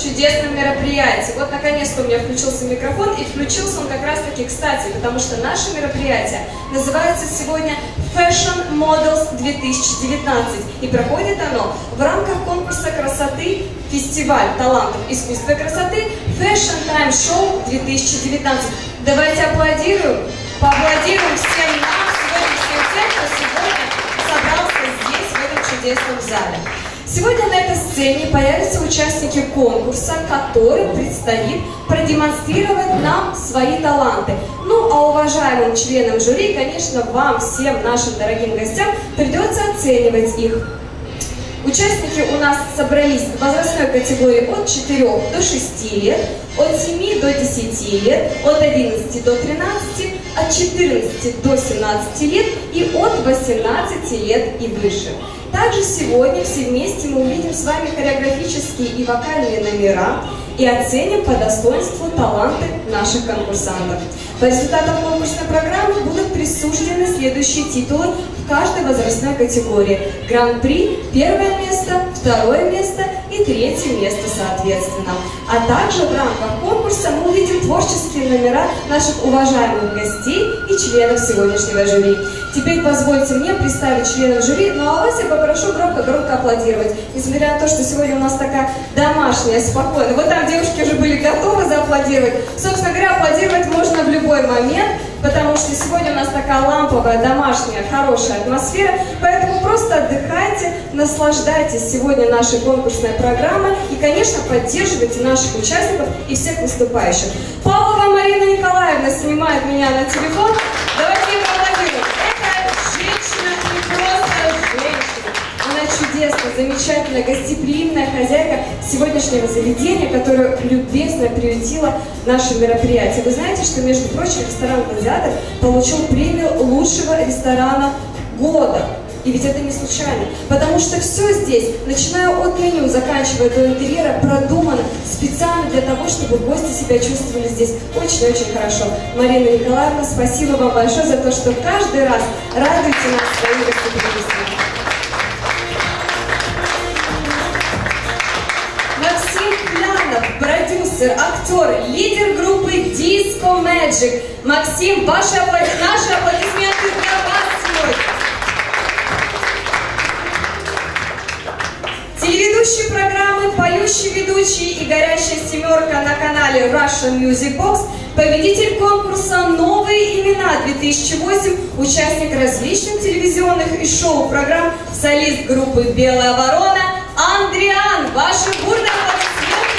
чудесном мероприятии. Вот наконец-то у меня включился микрофон, и включился он как раз-таки кстати, потому что наше мероприятие называется сегодня Fashion Models 2019, и проходит оно в рамках конкурса красоты «Фестиваль талантов искусства и красоты Fashion Time Show 2019». Давайте аплодируем, поаплодируем всем нам, сегодня всем тем, кто сегодня собрался здесь, в этом чудесном зале. Сегодня на этой сцене появятся участники конкурса, которым предстоит продемонстрировать нам свои таланты. Ну, а уважаемым членам жюри, конечно, вам, всем нашим дорогим гостям, придется оценивать их. Участники у нас собрались в возрастной категории от 4 до 6 лет, от 7 до 10 лет, от 11 до 13, от 14 до 17 лет и от 18 лет и выше. Также сегодня все вместе мы увидим с вами хореографические и вокальные номера и оценим по достоинству таланты наших конкурсантов. По результатам конкурсной программы будут присуждены следующие титулы в каждой возрастной категории. Гран-при, первое место, второе место и третье место соответственно. А также в рамках конкурса мы увидим творческие номера наших уважаемых гостей и членов сегодняшнего жюри. Теперь позвольте мне представить членов жюри, ну а вас я попрошу громко-громко аплодировать. Несмотря на то, что сегодня у нас такая домашняя, спокойная. Вот там девушки уже были готовы зааплодировать. Собственно говоря, аплодировать можно в любой момент, потому что сегодня у нас такая ламповая, домашняя, хорошая атмосфера. Поэтому просто отдыхайте, наслаждайтесь сегодня нашей конкурсной программой и, конечно, поддерживайте наших участников и всех выступающих. Павлова Марина Николаевна снимает меня на телефон. Давайте ее аплодируем. Она чудесная, замечательная, гостеприимная хозяйка сегодняшнего заведения, которая любезно приютила наше мероприятие. Вы знаете, что, между прочим, ресторан «Гладиатор» получил премию лучшего ресторана года. И ведь это не случайно, потому что все здесь, начиная от меню, заканчивая до интерьера, продумано специально для того, чтобы гости себя чувствовали здесь очень-очень хорошо. Марина Николаевна, спасибо вам большое за то, что каждый раз радуете нас своим гостеприимством. Максим Плянов, продюсер, актер, лидер группы Disco Magic. Максим, наши аплодисменты для вас сегодня. Телеведущий программы, поющий ведущий и горящая семерка на канале Russian Music Box, победитель конкурса «Новые имена 2008», участник различных телевизионных и шоу-программ, солист группы «Белая ворона» Андриан. Ваши бурные аплодисменты,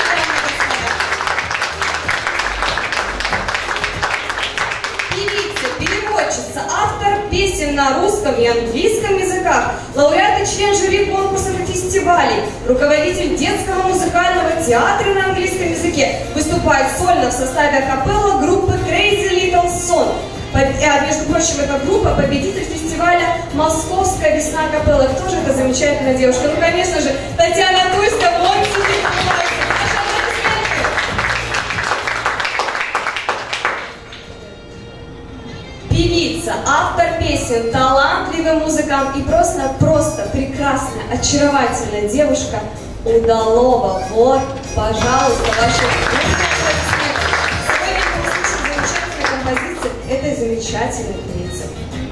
дамы и господа. Певица, переводчица, автор песен на русском и английском языках, лауреат и член жюри конкурсов и фестивалей, руководитель детского музыкального театра на английском языке, выступает сольно в составе акапелла группы Crazy Little Song. Между прочим, эта группа победитель фестиваля «Московская весна акапелла». Кто же эта замечательная девушка? Ну, конечно же, Татьяна Туйская. Певица, автор песен, талантливый музыкант и просто прекрасная, очаровательная девушка Удалова. Вот, пожалуйста, ваши аплодисменты. Сегодня мы услышим замечательные композиции этой замечательной певицы.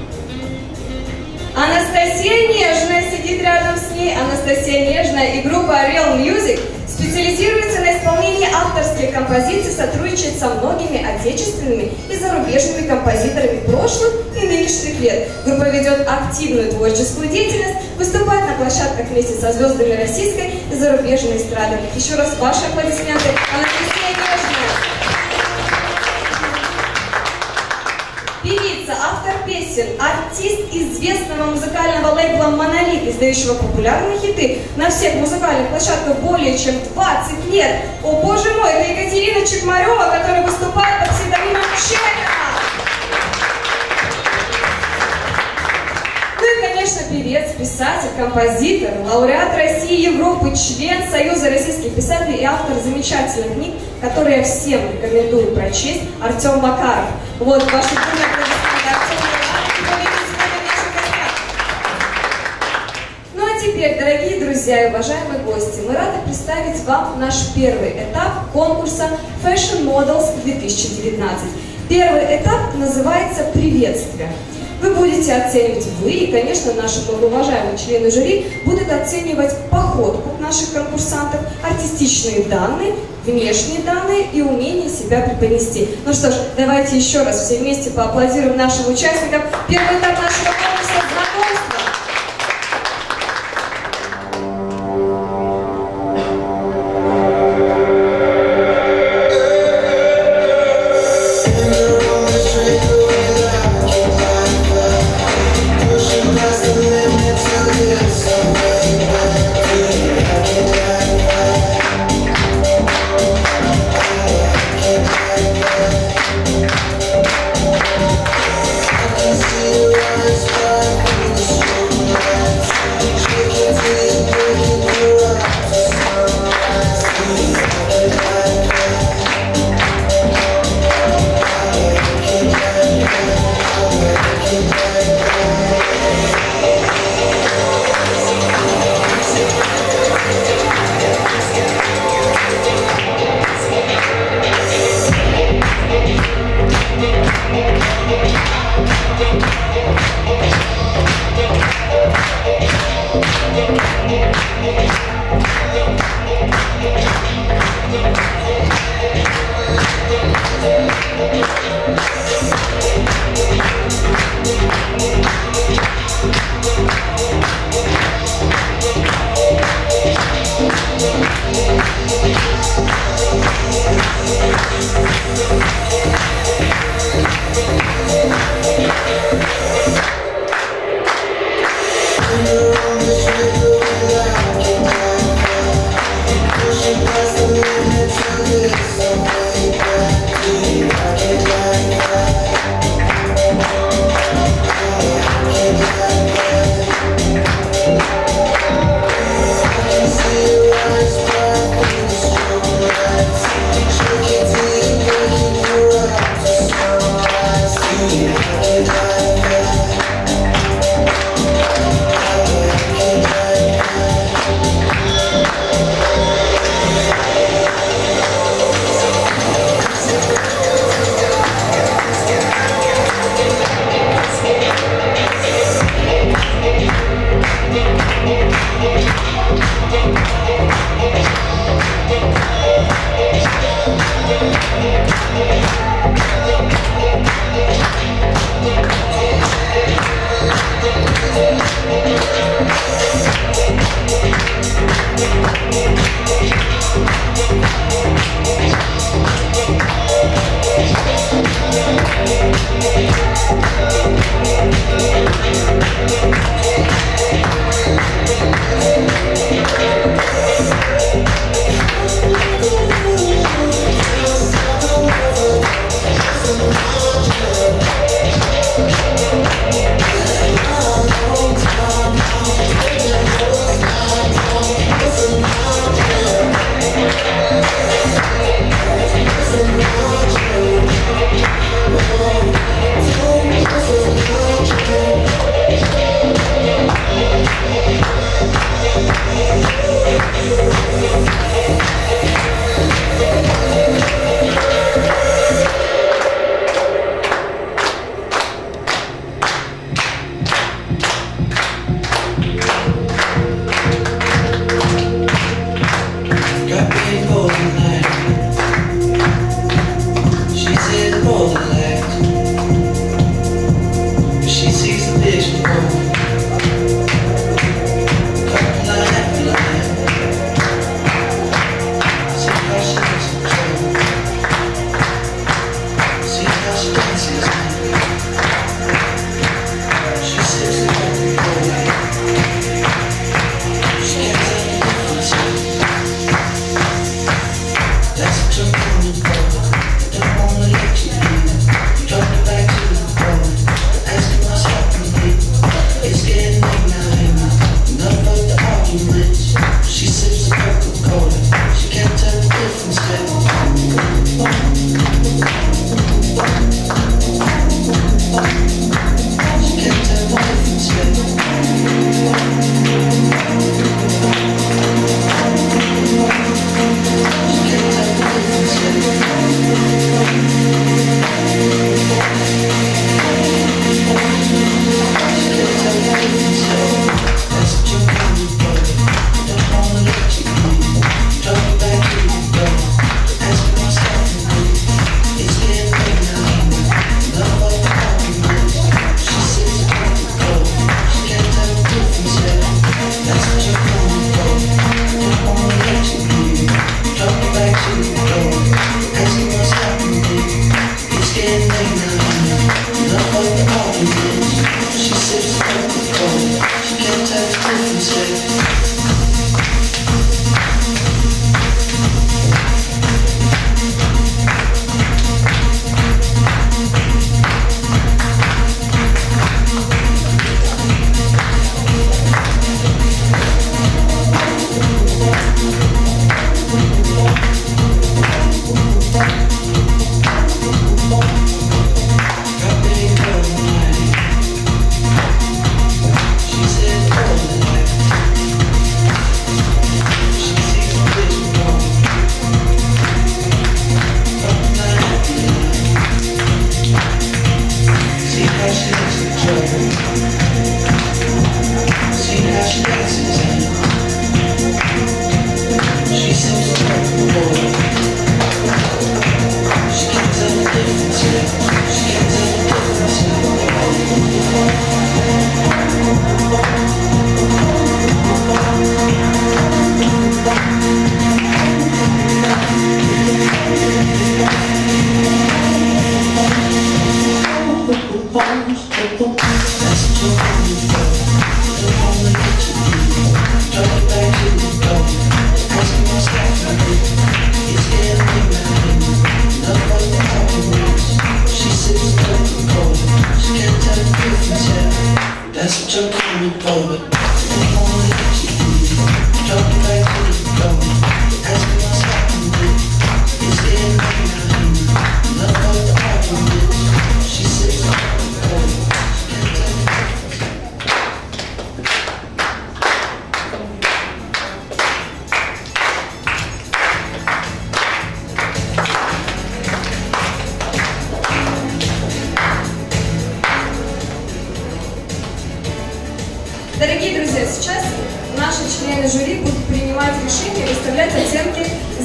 Анастасия Нежная сидит рядом с ней. Анастасия Нежная и группа Real Music специализируется на исполнении авторских композиций, сотрудничает со многими отечественными и зарубежными композиторами прошлых и нынешних лет. Группа ведет активную творческую деятельность, выступает на площадках вместе со звездами российской и зарубежной эстрады. Еще раз ваши аплодисменты. Анастасия Нежная. Певица, автор песен, артист известного музыкального лейбла «Монолит», издающего популярные хиты на всех музыкальных площадках более чем 20 лет. О боже мой, это Екатерина Чекмарева, которая выступает под псевдонимом Чека. Ну и, конечно, певец, писатель, композитор, лауреат России и Европы, член Союза российских писателей и автор замечательных книг, которые я всем рекомендую прочесть, Артем Макаров. Вот, ваши бурные аплодисменты, Артем Макаров, и победитель сегодня в наших гостях. Ну а теперь, дорогие друзья, друзья и уважаемые гости, мы рады представить вам наш первый этап конкурса Fashion Models 2019. Первый этап называется «Приветствие». Вы будете оценивать, вы и, конечно, наши многоуважаемые члены жюри будут оценивать походку наших конкурсантов, артистичные данные, внешние данные и умение себя преподнести. Ну что ж, давайте еще раз все вместе поаплодируем нашим участникам. Первый этап нашего конкурса – знакомство.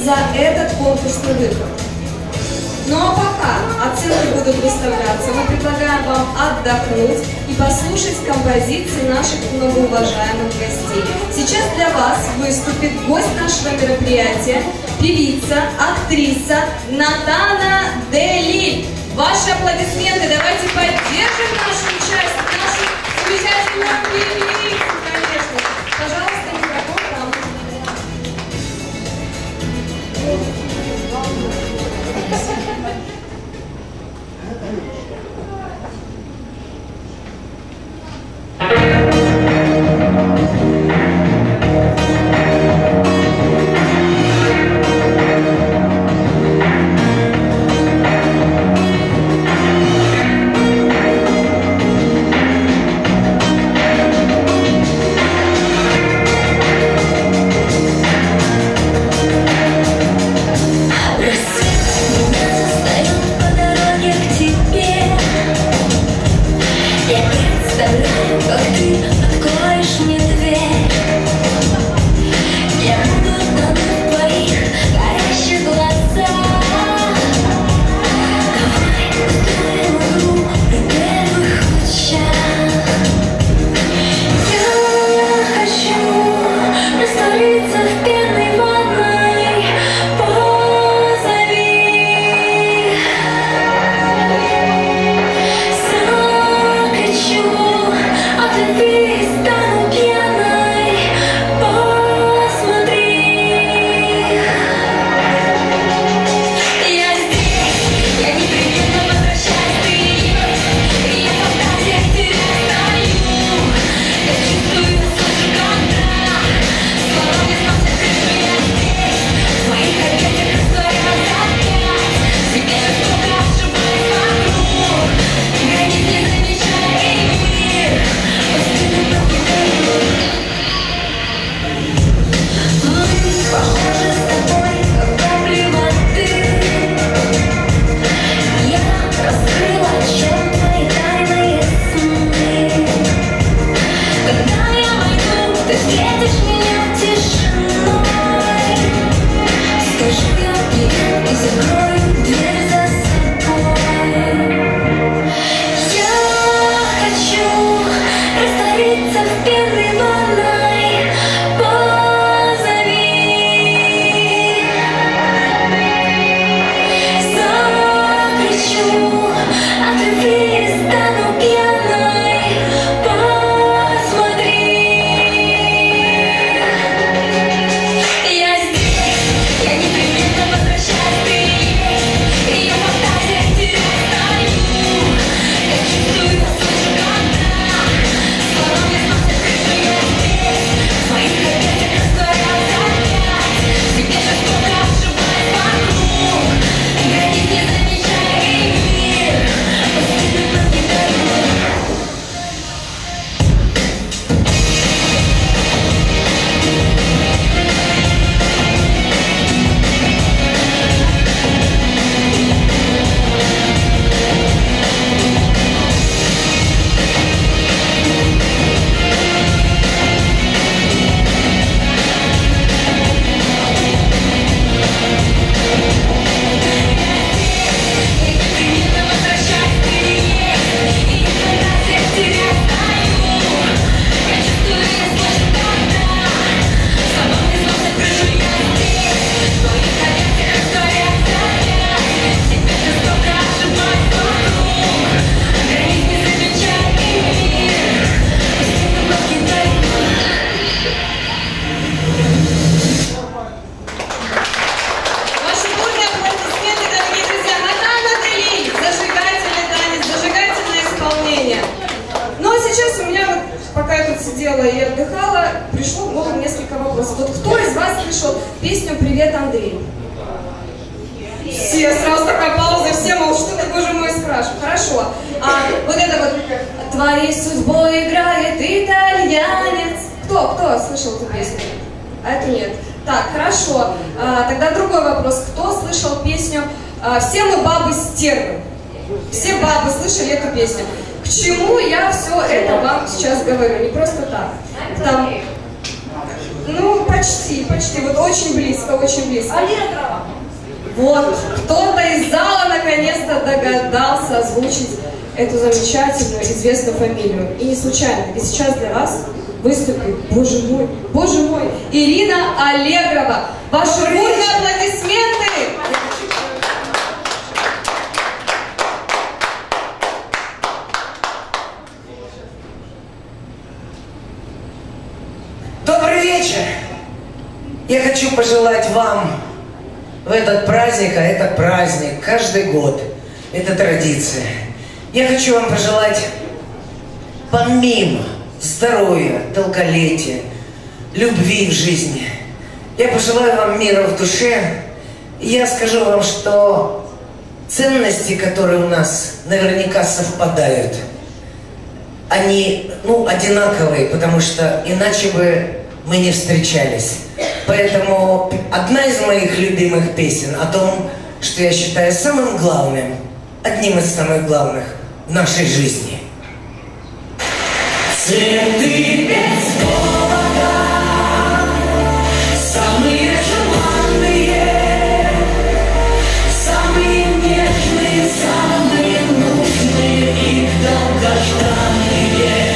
за этот конкурсный выход. Ну а пока оценки будут выставляться, мы предлагаем вам отдохнуть и послушать композиции наших многоуважаемых гостей. Сейчас для вас выступит гость нашего мероприятия, певица, актриса Натана Делиль. Ваши аплодисменты, давайте поддержим нашу участницу, нашу замечательную певицу, конечно. Пожалуйста, микрофон вам. сидела и отдыхала, пришло в голову несколько вопросов. Вот кто из вас слышал песню «Привет, Андрей»? Все, сразу такая пауза, все, мол, что ты, боже мой, спрашиваешь. Хорошо. Вот это вот «Твоей судьбой играет итальянец». Кто слышал эту песню? А это нет. Так, хорошо. Тогда другой вопрос. Кто слышал песню «Все мы бабы стервы»? Все бабы слышали эту песню. К чему я все это вам сейчас говорю? Не просто так. Ну, почти, вот очень близко, очень близко. Аллегрова. Вот, кто-то из зала наконец-то догадался озвучить эту замечательную, известную фамилию. И не случайно, и сейчас для вас выступит, боже мой, Ирина Аллегрова. Ваши бурные аплодисменты! Добрый вечер! Я хочу пожелать вам в этот праздник, а это праздник каждый год, это традиция. Я хочу вам пожелать помимо здоровья, долголетия, любви в жизни, я пожелаю вам мира в душе. И я скажу вам, что ценности, которые у нас наверняка совпадают, они, одинаковые, потому что иначе бы мы не встречались. Поэтому одна из моих любимых песен о том, что я считаю самым главным, одним из самых главных в нашей жизни. Цветы без повода, самые желанные, самые нежные, самые нужные и долгожданные.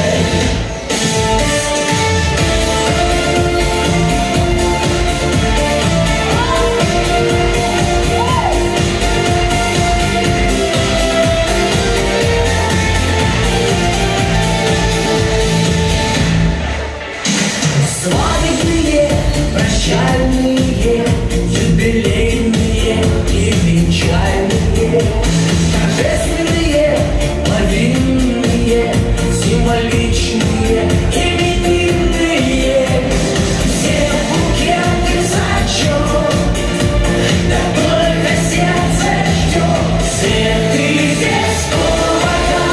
Прощальные, юбилейные и венчальные, торжественные, повинные, символичные, именинные. Все букеты зачет, да только сердце ждет. Цветы без повода,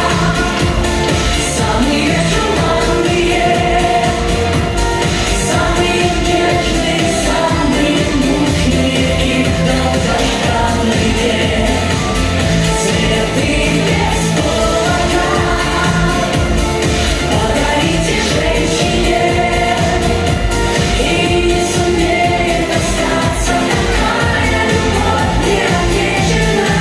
самые желанные, самые нежные, самые нужные и долгожданные. Цветы без повода подарите женщине, и не сумеет остаться такая любовь неотвеченная.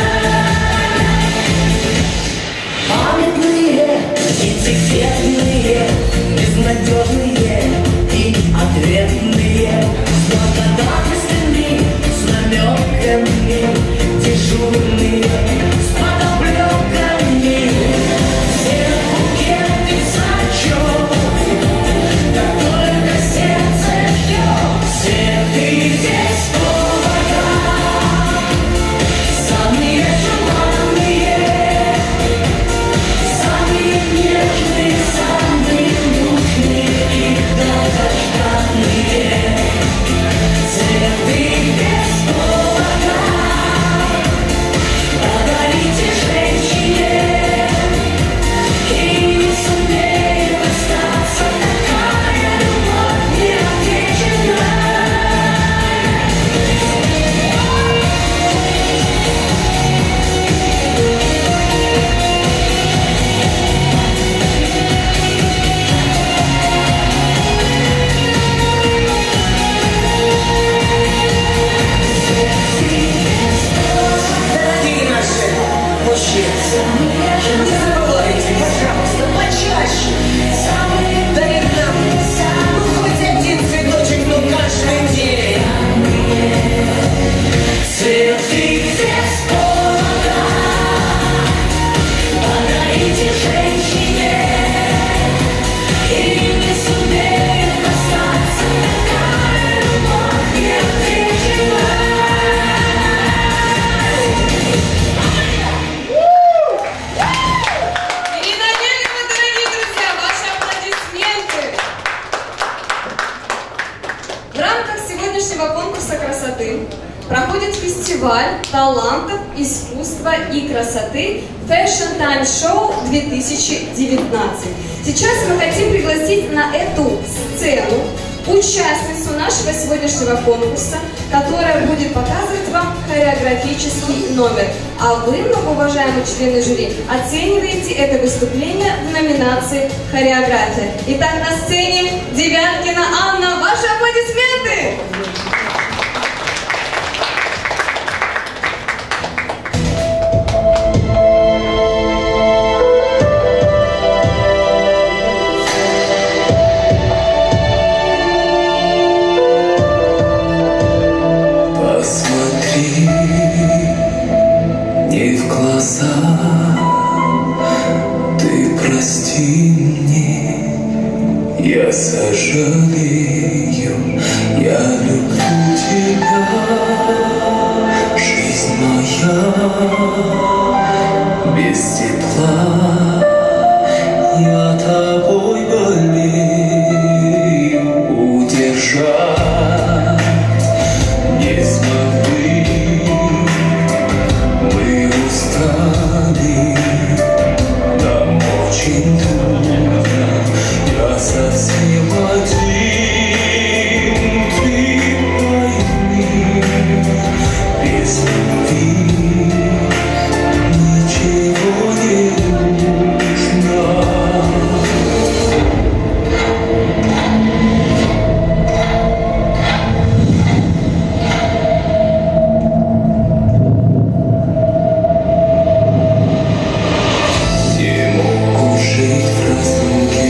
Памятные, интеллектные, безнадежные и ответные, с благодарностями, с намеками, дежурные, с подоплеками. Все букеты зачет, да только сердце ждет. Цветы без повода, самые желанные, самые нежные, самые нужные и долгожданные. Цветы без повода подарите женщине, и не сумеет остаться такая любовь неотвеченная. Дорогие наши мужчины, не забывайте, пожалуйста, почаще дарить нам хоть один цветочек, но каждый день. Цветы без повода подарите женщине, и не сумеет остаться такая любовь неотвеченная. Ирина Аллегрова, дорогие друзья, ваши аплодисменты! В рамках сегодняшнего конкурса красоты проходит фестиваль талантов, искусства и красоты Fashion Time Show 2019. Сейчас мы хотим пригласить на эту сцену участницу нашего сегодняшнего конкурса, которая будет показывать вам хореографию хореографический номер. А вы, многоуважаемые члены жюри, оцениваете это выступление в номинации «Хореография». Итак, на сцене Девяткина Анна. Ваши аплодисменты! Я сожалею, я люблю тебя, жизнь моя без тепла, я тобой болею, удержать не смогли, мы устали, нам очень трудно. Я совсем один, ты пойми, без любви ничего не нужно. Не могу жить в разлуке.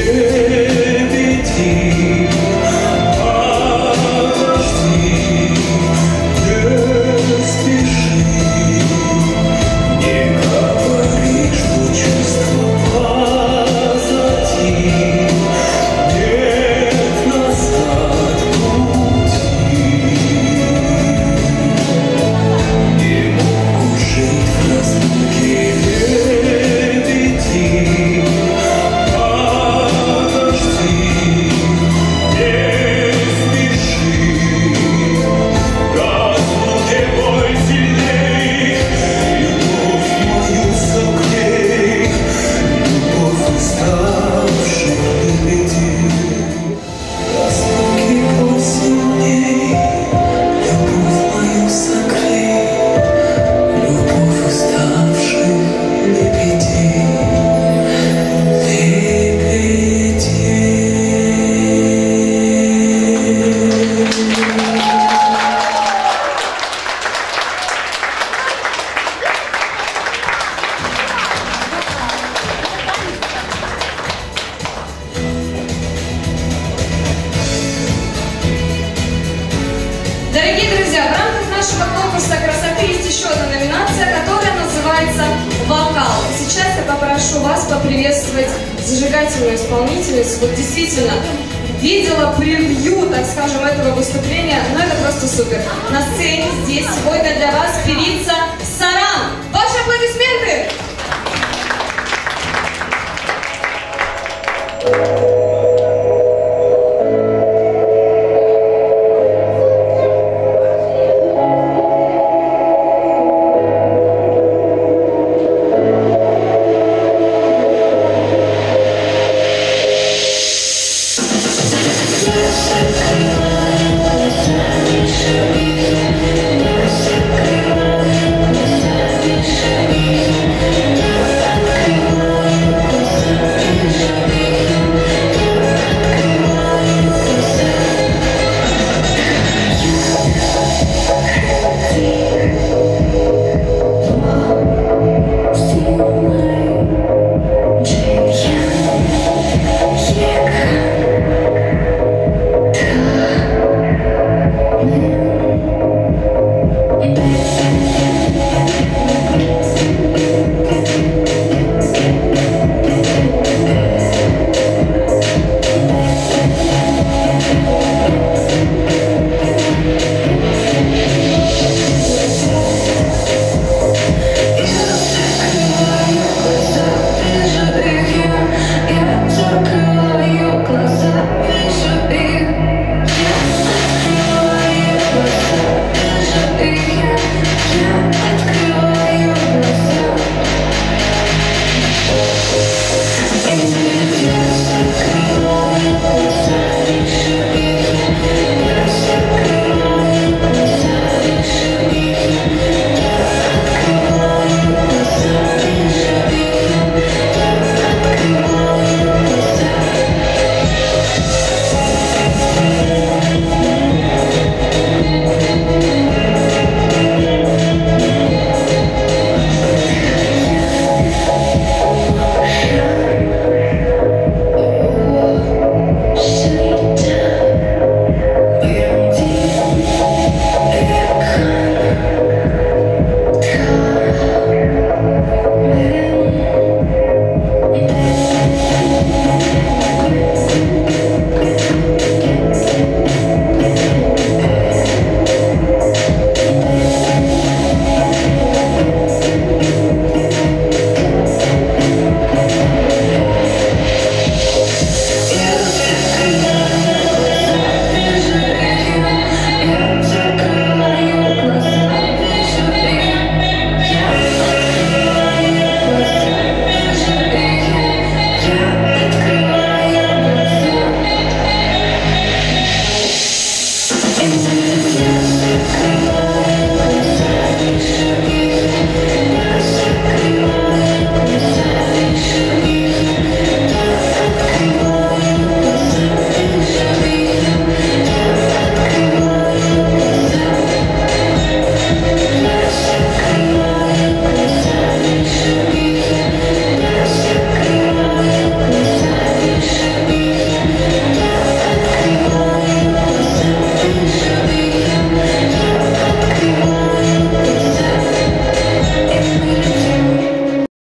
Дорогие друзья, в рамках нашего конкурса красоты есть еще одна номинация, которая называется «Вокал». Сейчас я попрошу вас поприветствовать зажигательную исполнительницу. Вот действительно, видела превью, так скажем, этого выступления, но это просто супер. На сцене здесь сегодня